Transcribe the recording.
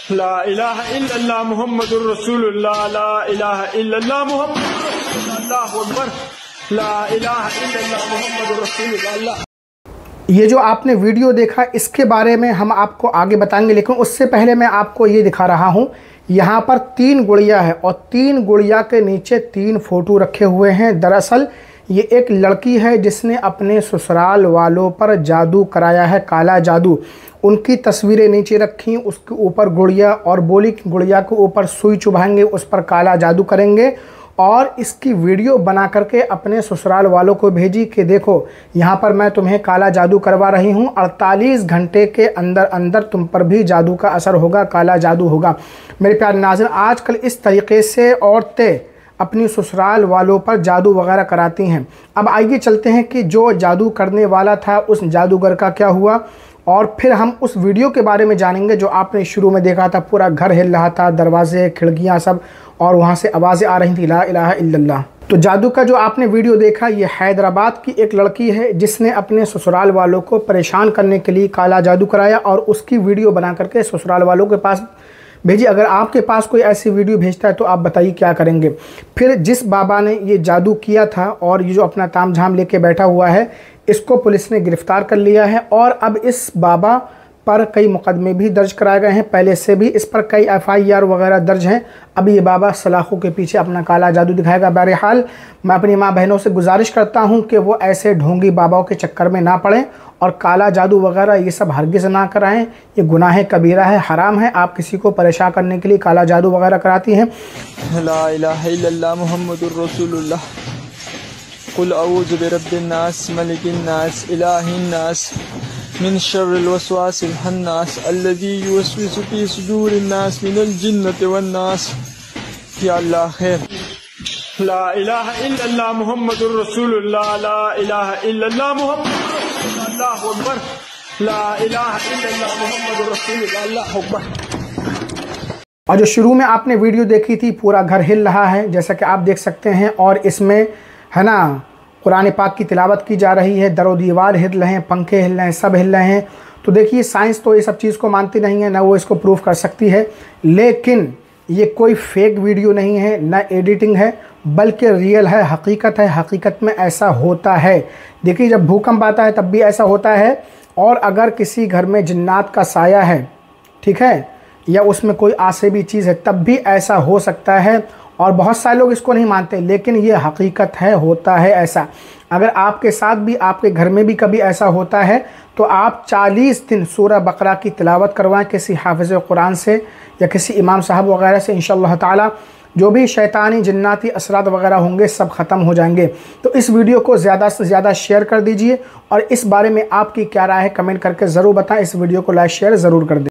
ला इलाहा इल्लल्लाह मुहम्मदुर रसूलुल्लाह, ला इलाहा इल्लल्लाह मुहम्मदुर रसूलुल्लाह, अल्लाहु अकबर, ला इलाहा इल्लल्लाह मुहम्मदुर रसूलुल्लाह। ये जो आपने वीडियो देखा इसके बारे में हम आपको आगे बताएंगे, लेकिन उससे पहले मैं आपको ये दिखा रहा हूँ। यहाँ पर 3 गुड़िया है और 3 गुड़िया के नीचे 3 फ़ोटो रखे हुए हैं। दरअसल ये एक लड़की है जिसने अपने ससुराल वालों पर जादू कराया है, काला जादू। उनकी तस्वीरें नीचे रखी, उसके ऊपर गुड़िया और बोली कि गुड़िया के ऊपर सुई चुभाएंगे, उस पर काला जादू करेंगे और इसकी वीडियो बना करके अपने ससुराल वालों को भेजी कि देखो यहाँ पर मैं तुम्हें काला जादू करवा रही हूँ, 48 घंटे के अंदर अंदर तुम पर भी जादू का असर होगा, काला जादू होगा। मेरे प्यारे नाज़रीन, आजकल इस तरीके से औरतें अपनी ससुराल वालों पर जादू वगैरह कराती हैं। अब आइए चलते हैं कि जो जादू करने वाला था उस जादूगर का क्या हुआ, और फिर हम उस वीडियो के बारे में जानेंगे जो आपने शुरू में देखा था। पूरा घर हिल रहा था, दरवाजे खिड़कियां सब, और वहां से आवाज़ें आ रही थी, ला इलाहा इल्लल्लाह। तो जादू का जो आपने वीडियो देखा, ये हैदराबाद की एक लड़की है जिसने अपने ससुराल वालों को परेशान करने के लिए काला जादू कराया और उसकी वीडियो बना करके ससुराल वालों के पास भेजी। अगर आपके पास कोई ऐसी वीडियो भेजता है तो आप बताइए क्या करेंगे। फिर जिस बाबा ने ये जादू किया था और ये जो अपना तामझाम लेके बैठा हुआ है, इसको पुलिस ने गिरफ्तार कर लिया है और अब इस बाबा पर कई मुकदमे भी दर्ज कराए गए हैं। पहले से भी इस पर कई FIR वगैरह दर्ज हैं। अब ये बाबा सलाखों के पीछे अपना काला जादू दिखाएगा। बहरहाल मैं अपनी माँ बहनों से गुजारिश करता हूँ कि वो ऐसे ढोंगी बाबाओं के चक्कर में ना पड़ें और काला जादू वगैरह ये सब हरगिज़ ना कराएं। ये गुनाह कबीरा है, हराम है। आप किसी को परेशान करने के लिए काला जादू वगैरह कराती हैं। ला इलाहा इल्लल्लाह मुहम्मदुर रसूलुल्लाह, कुल अऊज़ु बिरब्बिन नास, मलिकिन नास, इलाहिन नास, मिन शर्रिल वस्वासिल हन्नास, अल्लज़ी युवस्विसु फी सुदूरिन नास, मिनल जिन्नति वन नास। या अल्लाह खैर। ला इलाहा इल्लल्लाह मुहम्मदुर रसूलुल्लाह, ला इलाहा इल्लल्लाह मुहम्मदुर रसूलुल्लाह, अल्लाहु अकबर, ला इलाहा इल्लल्लाह मुहम्मदुर रसूलुल्लाह, अल्लाहु अकबर। और जो शुरू में आपने वीडियो देखी थी, पूरा घर हिल रहा है जैसा कि आप देख सकते हैं, और इसमें है ना कुरान पाक की तिलावत की जा रही है, दरो दीवार हिल रहे हैं, पंखे हिल रहे हैं, सब हिल रहे हैं। तो देखिए साइंस तो ये सब चीज़ को मानती नहीं है, ना वो इसको प्रूफ कर सकती है, लेकिन ये कोई फेक वीडियो नहीं है, ना एडिटिंग है, बल्कि रियल है, हकीकत है। हकीकत में ऐसा होता है। देखिए जब भूकंप आता है तब भी ऐसा होता है, और अगर किसी घर में जिन्नात का साया है, ठीक है, या उसमें कोई आसेबी चीज़ है, तब भी ऐसा हो सकता है। और बहुत सारे लोग इसको नहीं मानते, लेकिन ये हकीकत है, होता है ऐसा। अगर आपके साथ भी, आपके घर में भी कभी ऐसा होता है तो आप 40 दिन सूरह बकरा की तिलावत करवाएं किसी हाफिज़ कुरान से या किसी इमाम साहब वगैरह से। इंशाअल्लाह ताला जो भी शैतानी जिन्नाती असरात वगैरह होंगे सब ख़त्म हो जाएंगे। तो इस वीडियो को ज़्यादा से ज़्यादा शेयर कर दीजिए, और इस बारे में आपकी क्या राय है कमेंट करके ज़रूर बताएं। इस वीडियो को लाइक शेयर ज़रूर कर दें।